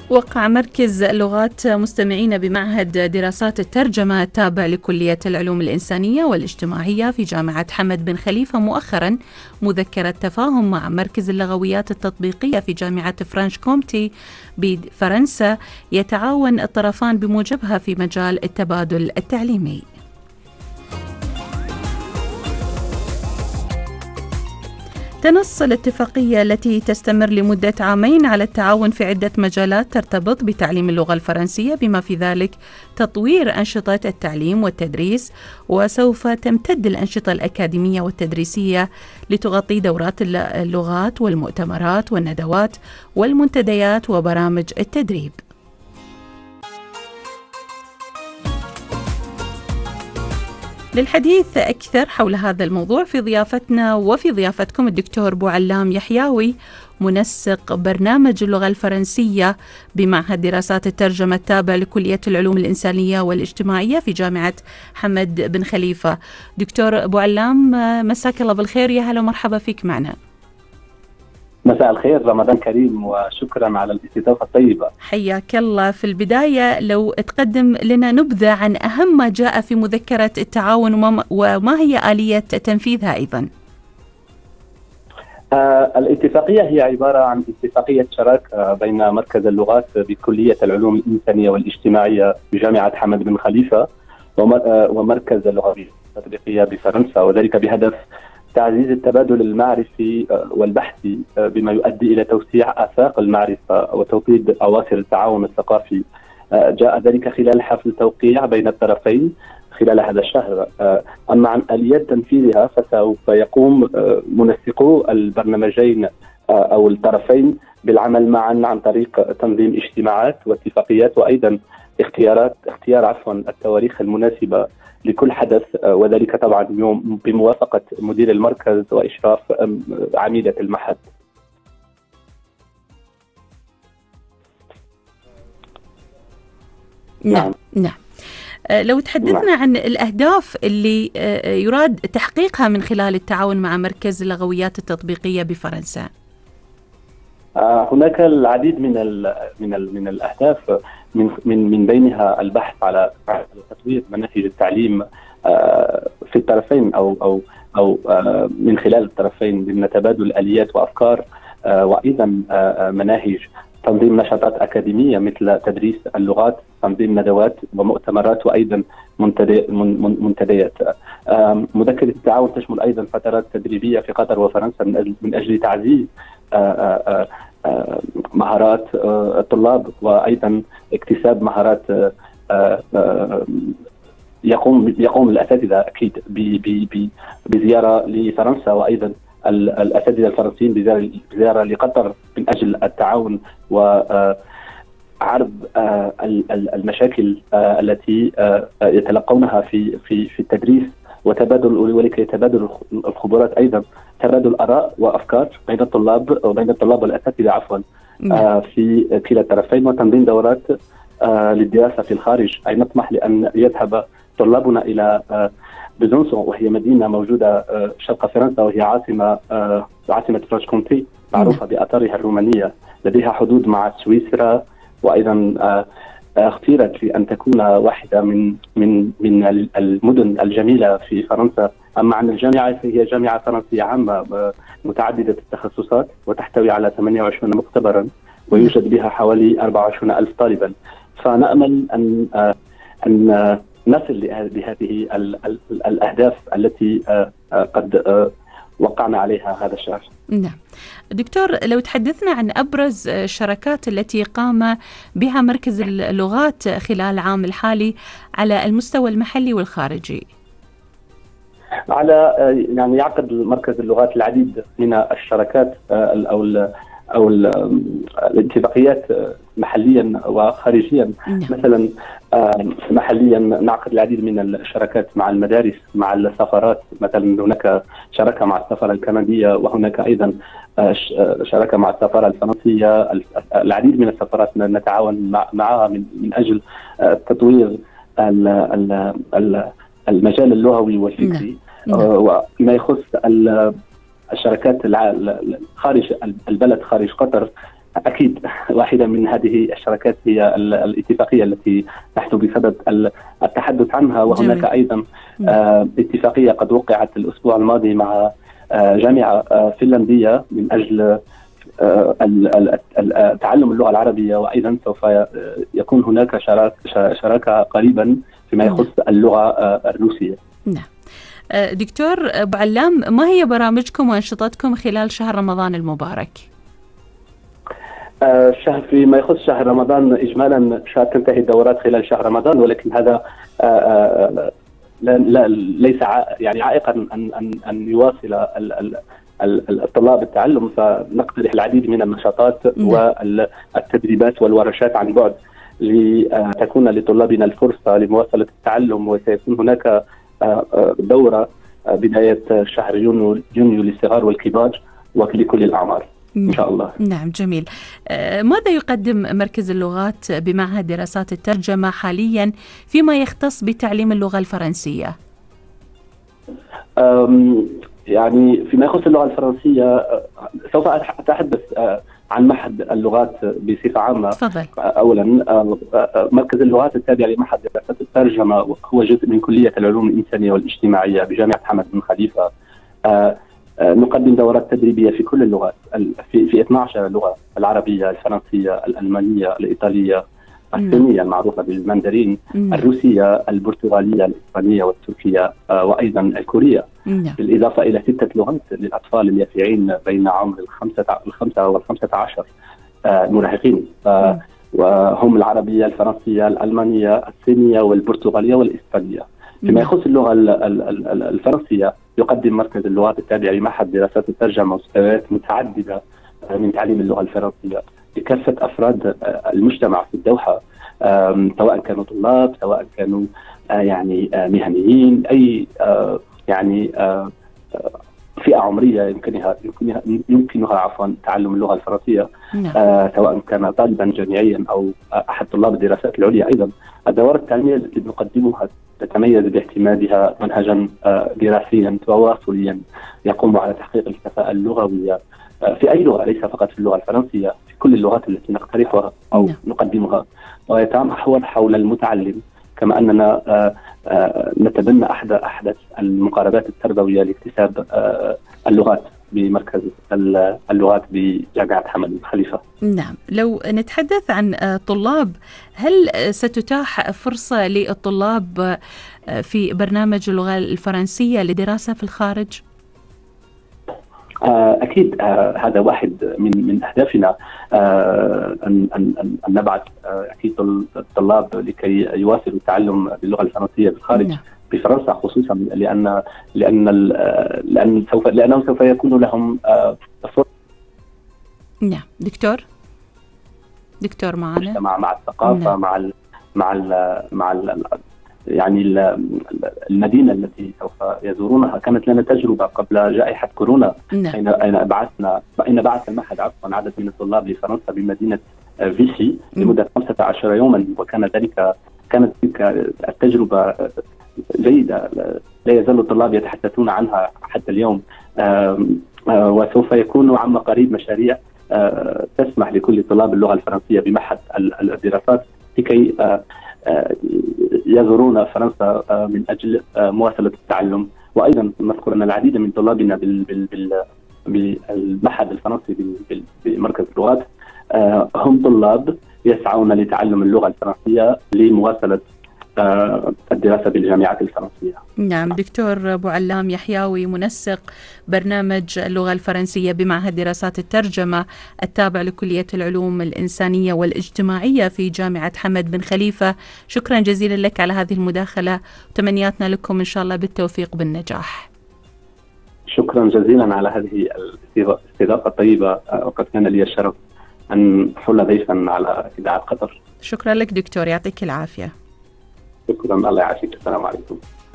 وقع مركز اللغات مستمعين بمعهد دراسات الترجمة التابع لكلية العلوم الإنسانية والاجتماعية في جامعة حمد بن خليفة مؤخرا مذكرة تفاهم مع مركز اللغويات التطبيقية في جامعة فرانش كومتي بفرنسا يتعاون الطرفان بموجبها في مجال التبادل التعليمي. تنص الاتفاقية التي تستمر لمدة عامين على التعاون في عدة مجالات ترتبط بتعليم اللغة الفرنسية بما في ذلك تطوير أنشطة التعليم والتدريس، وسوف تمتد الأنشطة الأكاديمية والتدريسية لتغطي دورات اللغات والمؤتمرات والندوات والمنتديات وبرامج التدريب. للحديث أكثر حول هذا الموضوع في ضيافتنا وفي ضيافتكم الدكتور بوعلام يحياوي، منسق برنامج اللغة الفرنسية بمعهد دراسات الترجمة التابع لكلية العلوم الإنسانية والاجتماعية في جامعة حمد بن خليفة. دكتور بوعلام، مساك الله بالخير، يا هلا ومرحبا فيك معنا. مساء الخير، رمضان كريم، وشكرا على الاستضافة الطيبة. حياك الله. في البداية لو تقدم لنا نبذة عن أهم ما جاء في مذكرة التعاون وما هي آلية تنفيذها أيضا. الاتفاقية هي عبارة عن اتفاقية شراكة بين مركز اللغات بكلية العلوم الإنسانية والاجتماعية بجامعة حمد بن خليفة ومركز اللغويات التطبيقية بفرنسا، وذلك بهدف تعزيز التبادل المعرفي والبحثي بما يؤدي إلى توسيع آفاق المعرفة وتوطيد أواصر التعاون الثقافي. جاء ذلك خلال حفل توقيع بين الطرفين خلال هذا الشهر. أما عن آليات تنفيذها فسوف يقوم منسقو البرنامجين أو الطرفين بالعمل معا عن طريق تنظيم اجتماعات واتفاقيات، وأيضا اختيار التواريخ المناسبة لكل حدث، وذلك طبعا بموافقة مدير المركز وإشراف عميدة المعهد. نعم. لو تحدثنا عن الأهداف اللي يراد تحقيقها من خلال التعاون مع مركز اللغويات التطبيقية بفرنسا. هناك العديد من الأهداف، من بينها البحث على تطوير مناهج التعليم في الطرفين أو من خلال الطرفين ضمن تبادل آليات وأفكار، وأيضا مناهج، تنظيم نشاطات أكاديمية مثل تدريس اللغات، تنظيم ندوات ومؤتمرات، وأيضا منتديات. مذكرة التعاون تشمل أيضا فترات تدريبية في قطر وفرنسا من أجل تعزيز مهارات الطلاب، وأيضا اكتساب مهارات يقوم الأساتذة أكيد بزيارة لفرنسا، وأيضا الأساتذة الفرنسيين بزيارة لقطر من أجل التعاون وعرض المشاكل التي يتلقونها في التدريس ولكي يتبادل الخبرات، أيضا تبادل آراء وأفكار بين الطلاب والأساتذة في كلا الطرفين، وتنظيم دورات للدراسة في الخارج. أي نطمح لأن يذهب طلابنا إلى بزونسون، وهي مدينة موجودة شرق فرنسا، وهي عاصمة فرانش كومتي، معروفة بآثارها الرومانية، لديها حدود مع سويسرا، وأيضا اختيرت لأن تكون واحدة من المدن الجميلة في فرنسا. أما عن الجامعة فهي جامعة فرنسية عامة متعددة التخصصات، وتحتوي على 28 مختبرا، ويوجد بها حوالي 24,000 طالبا. فنأمل أن نصل لهذه الأهداف التي قد وقعنا عليها هذا الشهر. نعم. دكتور، لو تحدثنا عن أبرز الشراكات التي قام بها مركز اللغات خلال العام الحالي على المستوى المحلي والخارجي. يعني يعقد مركز اللغات العديد من الشراكات أو الاتفاقيات محليا وخارجيا. مثلا محليا نعقد العديد من الشراكات مع المدارس، مع السفارات. مثلا هناك شراكة مع السفارة الكندية، وهناك أيضا شراكة مع السفارة الفرنسية. العديد من السفارات نتعاون معها من أجل تطوير المجال اللغوي والفكري. وما يخص الشركات خارج البلد، خارج قطر، أكيد واحدة من هذه الشراكات هي الاتفاقية التي نحن بصدد التحدث عنها، وهناك جميل. أيضا اتفاقية قد وقعت الأسبوع الماضي مع جامعة فنلندية من أجل تعلم اللغة العربية، وأيضا سوف يكون هناك شراكة قريبا فيما يخص اللغة الروسية. نعم. دكتور أبو علام، ما هي برامجكم وأنشطتكم خلال شهر رمضان المبارك؟ الشهر فيما يخص شهر رمضان إجمالا تنتهي الدورات خلال شهر رمضان، ولكن هذا ليس يعني عائقا أن يواصل الطلاب التعلم، فنقترح العديد من النشاطات والتدريبات والورشات عن بعد لتكون لطلابنا الفرصة لمواصلة التعلم. وسيكون هناك دورة بداية شهر يونيو للصغار والكبار ولكل الأعمار إن شاء الله. نعم، جميل. ماذا يقدم مركز اللغات بمعهد دراسات الترجمة حاليا فيما يختص بتعليم اللغة الفرنسية؟ يعني فيما يخص اللغة الفرنسية سوف أتحدث عن معهد اللغات بصفة عامة. تفضل. أولا، مركز اللغات التابع لمعهد دراسات الترجمة هو جزء من كلية العلوم الإنسانية والاجتماعية بجامعة حمد بن خليفة. نقدم دورات تدريبية في كل اللغات، في 12 لغة: العربية، الفرنسية، الألمانية، الإيطالية، الصينية المعروفة بالماندرين، الروسية، البرتغالية، الإسبانية والتركية، وأيضا الكورية، بالإضافة إلى 6 لغات للأطفال اليافعين بين عمر الخمسة و15 مراهقين، وهم العربية، الفرنسية، الألمانية، الصينية والبرتغالية والإسبانية. فيما يخص اللغة الفرنسية يقدم مركز اللغات التابع لمعهد دراسات الترجمة مستويات متعددة من تعليم اللغة الفرنسية لكافة أفراد المجتمع في الدوحة، سواء كانوا طلاب، سواء كانوا يعني مهنيين، أي يعني فئة عمرية يمكنها تعلم اللغة الفرنسية، سواء كان طالبا جامعيا أو أحد طلاب الدراسات العليا. أيضا الدورات التعليمية التي نقدمها تتميز باعتمادها منهجا دراسيا تواصليا يقوم على تحقيق الكفاءة اللغوية في أي لغة، ليس فقط في اللغة الفرنسية، في كل اللغات التي نقترحها أو نقدمها، ويتمحور حول المتعلم. كما أننا نتبنى أحدث المقاربات التربوية لاكتساب اللغات بمركز اللغات بجامعة حمد بن خليفة. نعم، لو نتحدث عن طلاب، هل ستتاح فرصة للطلاب في برنامج اللغة الفرنسية لدراسة في الخارج؟ أكيد، هذا واحد من أهدافنا، أن نبعث أكيد الطلاب لكي يواصلوا التعلم باللغة الفرنسية بالخارج، بفرنسا خصوصا، لأنه سوف يكون لهم فرصة. نعم، دكتور معنا مع الثقافة، مع يعني المدينة التي سوف يزورونها. كانت لنا تجربة قبل جائحة كورونا، أين بعث المعهد عدد من الطلاب لفرنسا بمدينة فيشي لمدة 15 يوما، كانت تلك التجربة جيدة، لا يزال الطلاب يتحدثون عنها حتى اليوم. وسوف يكون عما قريب مشاريع تسمح لكل طلاب اللغة الفرنسية بمعهد الدراسات لكي يزورون فرنسا من أجل مواصلة التعلم. وأيضا نذكر أن العديد من طلابنا بالمعهد الفرنسي بمركز اللغات هم طلاب يسعون لتعلم اللغة الفرنسية لمواصلة الدراسة بالجامعات الفرنسية. نعم، دكتور أبو علام يحياوي، منسق برنامج اللغة الفرنسية بمعهد دراسات الترجمة التابع لكلية العلوم الإنسانية والاجتماعية في جامعة حمد بن خليفة، شكرا جزيلا لك على هذه المداخلة، وتمنياتنا لكم إن شاء الله بالتوفيق بالنجاح. شكرا جزيلا على هذه الاستضافة الطيبة، وقد كان لي الشرف أن أحل ضيفا على إذاعة قطر. شكرا لك دكتور، يعطيك العافية. شكرا، الله يعافيك. السلام عليكم.